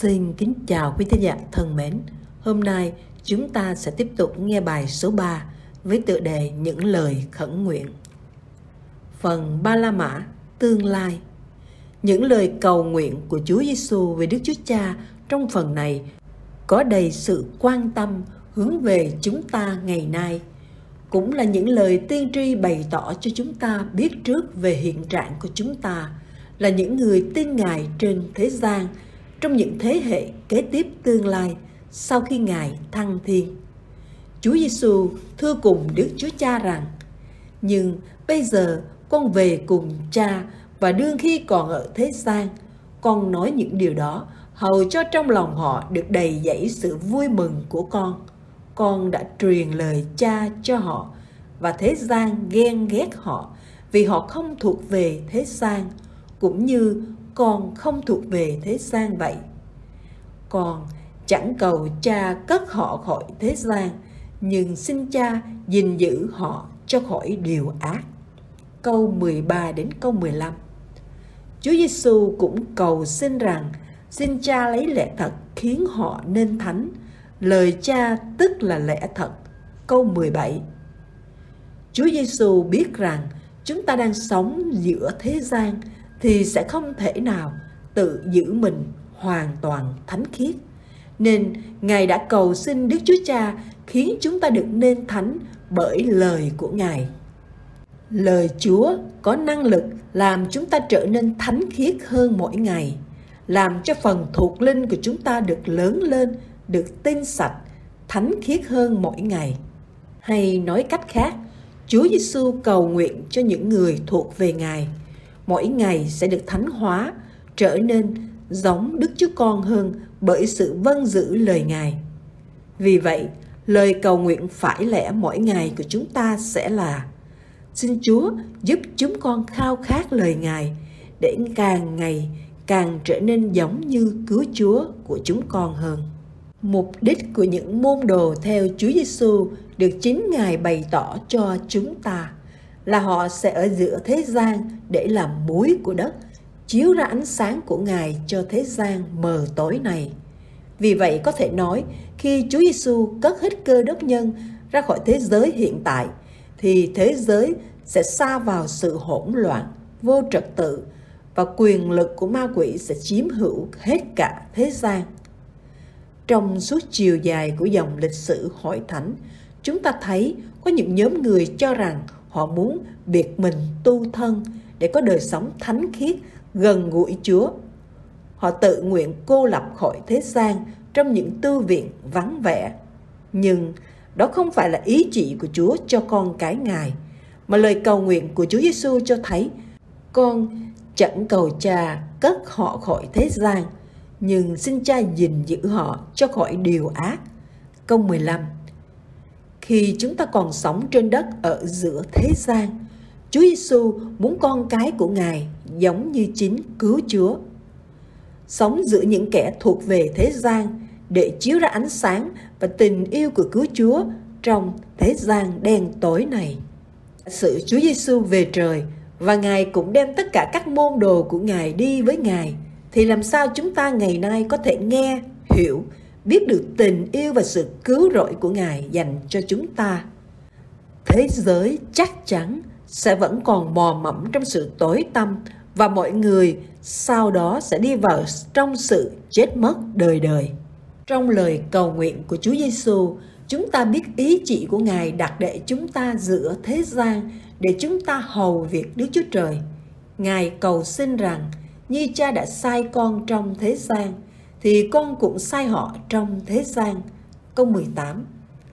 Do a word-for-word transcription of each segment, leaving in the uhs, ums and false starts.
Xin kính chào quý thính giả thân mến. Hôm nay chúng ta sẽ tiếp tục nghe bài số ba với tựa đề Những lời khẩn nguyện. Phần Ba La Mã tương lai. Những lời cầu nguyện của Chúa Giêsu về Đức Chúa Cha trong phần này có đầy sự quan tâm hướng về chúng ta ngày nay, cũng là những lời tiên tri bày tỏ cho chúng ta biết trước về hiện trạng của chúng ta là những người tin Ngài trên thế gian trong những thế hệ kế tiếp tương lai sau khi Ngài thăng thiên. Chúa Giêsu thưa cùng Đức Chúa Cha rằng: nhưng bây giờ con về cùng Cha, và đương khi còn ở thế gian, con nói những điều đó hầu cho trong lòng họ được đầy dẫy sự vui mừng của con. Con đã truyền lời Cha cho họ, và thế gian ghen ghét họ vì họ không thuộc về thế gian, cũng như con không thuộc về thế gian vậy. Con chẳng cầu Cha cất họ khỏi thế gian, nhưng xin Cha gìn giữ họ cho khỏi điều ác. Câu mười ba đến câu mười lăm. Chúa Giêsu cũng cầu xin rằng xin Cha lấy lẽ thật khiến họ nên thánh. Lời Cha tức là lẽ thật. Câu mười bảy. Chúa Giêsu biết rằng chúng ta đang sống giữa thế gian thì sẽ không thể nào tự giữ mình hoàn toàn thánh khiết, nên Ngài đã cầu xin Đức Chúa Cha khiến chúng ta được nên thánh bởi lời của Ngài. Lời Chúa có năng lực làm chúng ta trở nên thánh khiết hơn mỗi ngày, làm cho phần thuộc linh của chúng ta được lớn lên, được tinh sạch, thánh khiết hơn mỗi ngày. Hay nói cách khác, Chúa Giêsu cầu nguyện cho những người thuộc về Ngài mỗi ngày sẽ được thánh hóa, trở nên giống Đức Chúa Con hơn bởi sự vâng giữ lời Ngài. Vì vậy, lời cầu nguyện phải lẽ mỗi ngày của chúng ta sẽ là: xin Chúa giúp chúng con khao khát lời Ngài để càng ngày càng trở nên giống như cứu Chúa của chúng con hơn. Mục đích của những môn đồ theo Chúa Giêsu được chính Ngài bày tỏ cho chúng ta là họ sẽ ở giữa thế gian để làm muối của đất, chiếu ra ánh sáng của Ngài cho thế gian mờ tối này. Vì vậy có thể nói, khi Chúa Giêsu cất hết Cơ Đốc nhân ra khỏi thế giới hiện tại, thì thế giới sẽ sa vào sự hỗn loạn, vô trật tự, và quyền lực của ma quỷ sẽ chiếm hữu hết cả thế gian. Trong suốt chiều dài của dòng lịch sử hội thánh, chúng ta thấy có những nhóm người cho rằng họ muốn biệt mình tu thân để có đời sống thánh khiết, gần gũi Chúa. Họ tự nguyện cô lập khỏi thế gian trong những tu viện vắng vẻ. Nhưng đó không phải là ý chỉ của Chúa cho con cái Ngài, mà lời cầu nguyện của Chúa Giêsu cho thấy: con chẳng cầu Cha cất họ khỏi thế gian, nhưng xin Cha gìn giữ họ cho khỏi điều ác. Câu mười lăm. Khi chúng ta còn sống trên đất ở giữa thế gian, Chúa Giêsu muốn con cái của Ngài giống như chính cứu Chúa, sống giữa những kẻ thuộc về thế gian để chiếu ra ánh sáng và tình yêu của cứu Chúa trong thế gian đen tối này. Sự Chúa Giêsu về trời và Ngài cũng đem tất cả các môn đồ của Ngài đi với Ngài, thì làm sao chúng ta ngày nay có thể nghe, hiểu, biết được tình yêu và sự cứu rỗi của Ngài dành cho chúng ta? Thế giới chắc chắn sẽ vẫn còn mò mẫm trong sự tối tăm, và mọi người sau đó sẽ đi vào trong sự chết mất đời đời. Trong lời cầu nguyện của Chúa Giêsu, chúng ta biết ý chỉ của Ngài đặt để chúng ta giữa thế gian để chúng ta hầu việc Đức Chúa Trời. Ngài cầu xin rằng như Cha đã sai con trong thế gian, thì con cũng sai họ trong thế gian. Câu mười tám.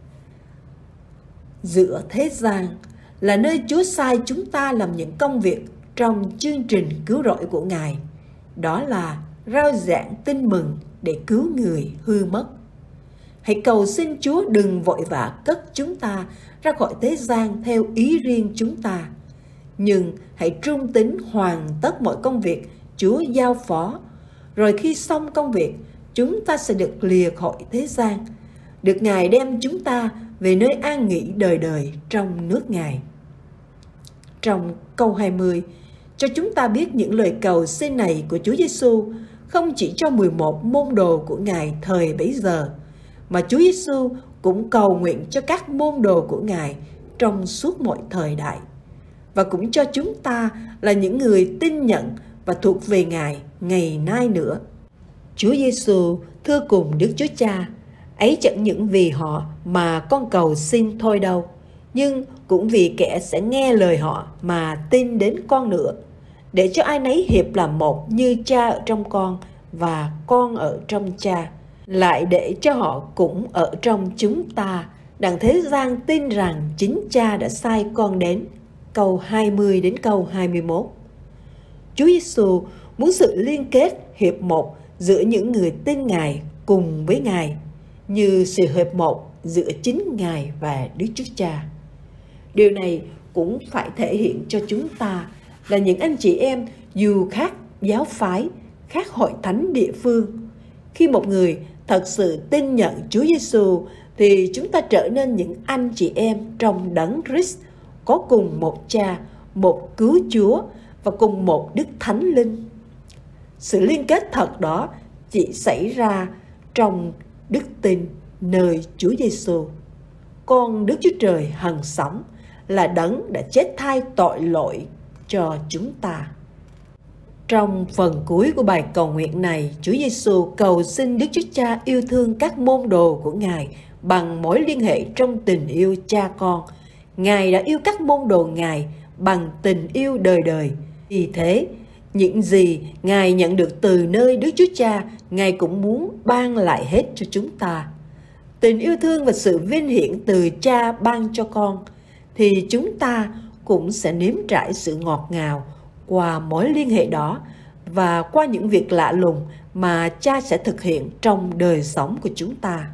Giữa thế gian là nơi Chúa sai chúng ta làm những công việc trong chương trình cứu rỗi của Ngài. Đó là rao giảng tin mừng để cứu người hư mất. Hãy cầu xin Chúa đừng vội vã cất chúng ta ra khỏi thế gian theo ý riêng chúng ta, nhưng hãy trung tín hoàn tất mọi công việc Chúa giao phó. Rồi khi xong công việc, chúng ta sẽ được lìa khỏi thế gian, được Ngài đem chúng ta về nơi an nghỉ đời đời trong nước Ngài. Trong câu hai mươi, cho chúng ta biết những lời cầu xin này của Chúa Giêsu không chỉ cho mười một môn đồ của Ngài thời bấy giờ, mà Chúa Giêsu cũng cầu nguyện cho các môn đồ của Ngài trong suốt mọi thời đại, và cũng cho chúng ta là những người tin nhận và thuộc về Ngài ngày nay nữa. Chúa Giêsu thưa cùng Đức Chúa Cha, ấy chẳng những vì họ mà con cầu xin thôi đâu, nhưng cũng vì kẻ sẽ nghe lời họ mà tin đến con nữa, để cho ai nấy hiệp làm một như Cha ở trong con và con ở trong Cha, lại để cho họ cũng ở trong chúng ta, đặng thế gian tin rằng chính Cha đã sai con đến. Câu hai mươi đến câu hai mươi mốt. Chúa Giêsu muốn sự liên kết hiệp một giữa những người tin Ngài cùng với Ngài, như sự hiệp một giữa chính Ngài và Đức Chúa Cha. Điều này cũng phải thể hiện cho chúng ta là những anh chị em dù khác giáo phái, khác hội thánh địa phương. Khi một người thật sự tin nhận Chúa Giêsu thì chúng ta trở nên những anh chị em trong Đấng Christ, có cùng một Cha, một Cứu Chúa và cùng một Đức Thánh Linh. Sự liên kết thật đó chỉ xảy ra trong đức tin nơi Chúa Giêsu, con Đức Chúa Trời hằng sống, là Đấng đã chết thay tội lỗi cho chúng ta. Trong phần cuối của bài cầu nguyện này, Chúa Giêsu cầu xin Đức Chúa Cha yêu thương các môn đồ của Ngài bằng mối liên hệ trong tình yêu cha con. Ngài đã yêu các môn đồ Ngài bằng tình yêu đời đời. Vì thế, những gì Ngài nhận được từ nơi Đức Chúa Cha, Ngài cũng muốn ban lại hết cho chúng ta. Tình yêu thương và sự vinh hiển từ Cha ban cho con, thì chúng ta cũng sẽ nếm trải sự ngọt ngào qua mối liên hệ đó và qua những việc lạ lùng mà Cha sẽ thực hiện trong đời sống của chúng ta.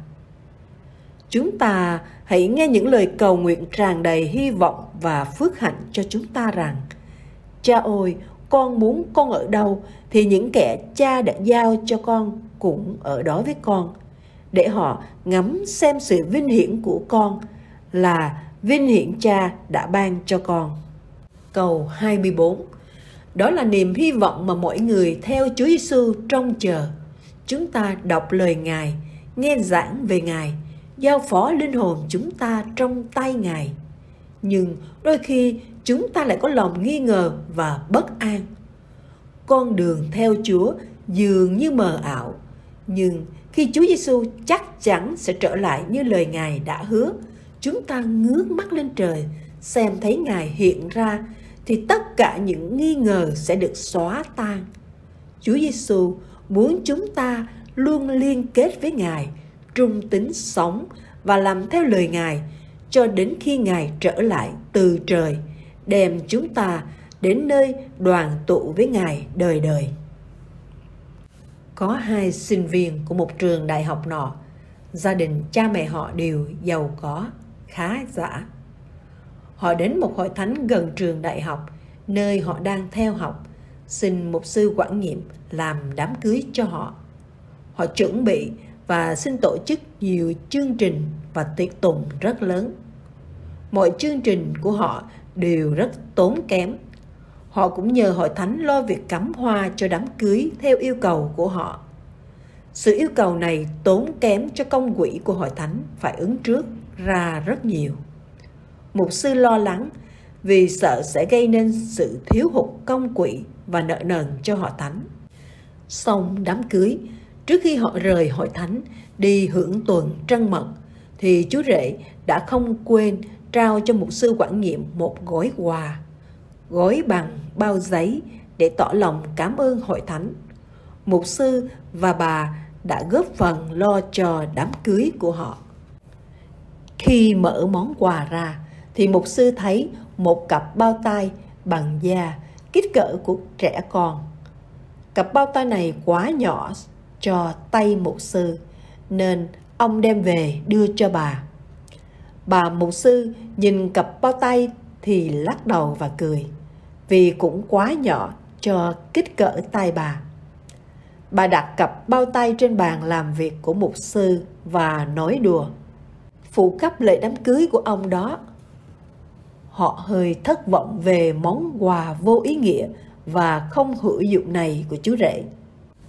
Chúng ta hãy nghe những lời cầu nguyện tràn đầy hy vọng và phước hạnh cho chúng ta rằng: Cha ơi, con muốn con ở đâu thì những kẻ Cha đã giao cho con cũng ở đó với con, để họ ngắm xem sự vinh hiển của con là vinh hiển Cha đã ban cho con. Câu hai mươi bốn. Đó là niềm hy vọng mà mọi người theo Chúa Giêsu trông chờ. Chúng ta đọc lời Ngài, nghe giảng về Ngài, giao phó linh hồn chúng ta trong tay Ngài. Nhưng đôi khi chúng ta lại có lòng nghi ngờ và bất an. Con đường theo Chúa dường như mờ ảo, nhưng khi Chúa Giêsu chắc chắn sẽ trở lại như lời Ngài đã hứa, chúng ta ngước mắt lên trời, xem thấy Ngài hiện ra, thì tất cả những nghi ngờ sẽ được xóa tan. Chúa Giêsu muốn chúng ta luôn liên kết với Ngài, trung tín sống và làm theo lời Ngài, cho đến khi Ngài trở lại từ trời, đem chúng ta đến nơi đoàn tụ với Ngài đời đời. Có hai sinh viên của một trường đại học nọ, gia đình cha mẹ họ đều giàu có, khá giả. Họ đến một hội thánh gần trường đại học nơi họ đang theo học, xin mục sư quản nhiệm làm đám cưới cho họ. Họ chuẩn bị và xin tổ chức nhiều chương trình và tiệc tùng rất lớn. Mọi chương trình của họ đều rất tốn kém. Họ cũng nhờ hội thánh lo việc cắm hoa cho đám cưới theo yêu cầu của họ. Sự yêu cầu này tốn kém cho công quỹ của hội thánh phải ứng trước ra rất nhiều. Mục sư lo lắng vì sợ sẽ gây nên sự thiếu hụt công quỹ và nợ nần cho hội thánh. Xong đám cưới, trước khi họ rời hội thánh đi hưởng tuần trăng mật, thì chú rể đã không quên trao cho mục sư quản nhiệm một gói quà, gói bằng bao giấy để tỏ lòng cảm ơn hội thánh. Mục sư và bà đã góp phần lo cho đám cưới của họ. Khi mở món quà ra, thì mục sư thấy một cặp bao tay bằng da kích cỡ của trẻ con. Cặp bao tay này quá nhỏ cho tay mục sư, nên ông đem về đưa cho bà. Bà mục sư nhìn cặp bao tay thì lắc đầu và cười, vì cũng quá nhỏ cho kích cỡ tay bà. Bà đặt cặp bao tay trên bàn làm việc của mục sư và nói đùa: phụ cấp lễ đám cưới của ông đó. Họ hơi thất vọng về món quà vô ý nghĩa và không hữu dụng này của chú rể.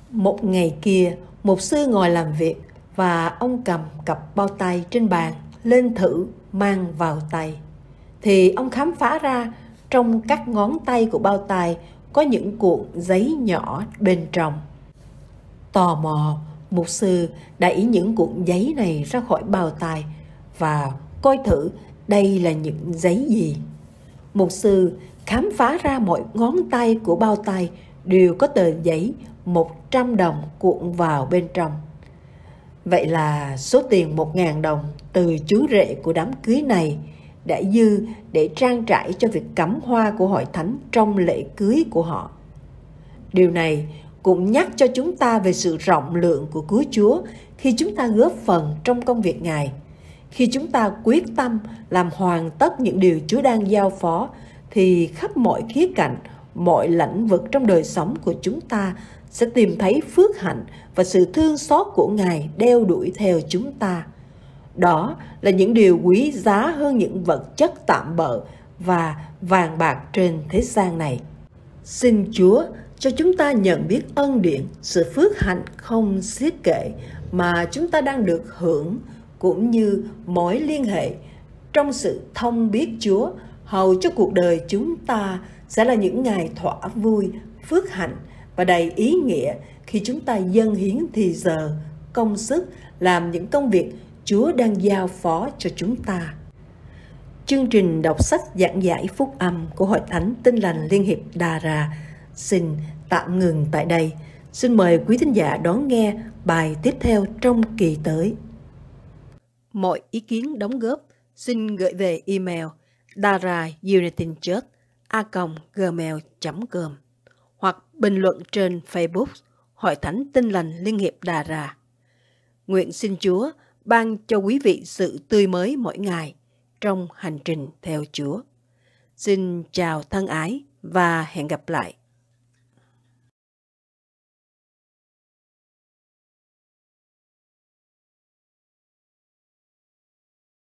Một ngày kia, mục sư ngồi làm việc và ông cầm cặp bao tay trên bàn lên thử mang vào tay. Thì ông khám phá ra trong các ngón tay của bao tay có những cuộn giấy nhỏ bên trong. Tò mò, mục sư đẩy những cuộn giấy này ra khỏi bao tay và coi thử đây là những giấy gì. Mục sư khám phá ra mọi ngón tay của bao tay đều có tờ giấy một trăm đồng cuộn vào bên trong. Vậy là số tiền một nghìn đồng từ chú rể của đám cưới này đã dư để trang trải cho việc cắm hoa của hội thánh trong lễ cưới của họ. Điều này cũng nhắc cho chúng ta về sự rộng lượng của cứu Chúa khi chúng ta góp phần trong công việc Ngài. Khi chúng ta quyết tâm làm hoàn tất những điều Chúa đang giao phó, thì khắp mọi khía cạnh, mọi lĩnh vực trong đời sống của chúng ta sẽ tìm thấy phước hạnh và sự thương xót của Ngài đeo đuổi theo chúng ta. Đó là những điều quý giá hơn những vật chất tạm bợ và vàng bạc trên thế gian này. Xin Chúa cho chúng ta nhận biết ân điển, sự phước hạnh không xiết kể mà chúng ta đang được hưởng, cũng như mối liên hệ trong sự thông biết Chúa, hầu cho cuộc đời chúng ta sẽ là những ngày thỏa vui, phước hạnh và đầy ý nghĩa khi chúng ta dâng hiến thì giờ, công sức làm những công việc Chúa đang giao phó cho chúng ta. Chương trình đọc sách giảng giải phúc âm của Hội Thánh Tin Lành Liên hiệp Đà Ra xin tạm ngừng tại đây. Xin mời quý thính giả đón nghe bài tiếp theo trong kỳ tới. Mọi ý kiến đóng góp xin gửi về email daraunitedchurch a còng gmail chấm com hoặc bình luận trên Facebook Hội Thánh Tin Lành Liên hiệp Đà Ra. Nguyện xin Chúa ban cho quý vị sự tươi mới mỗi ngày trong hành trình theo Chúa. Xin chào thân ái và hẹn gặp lại.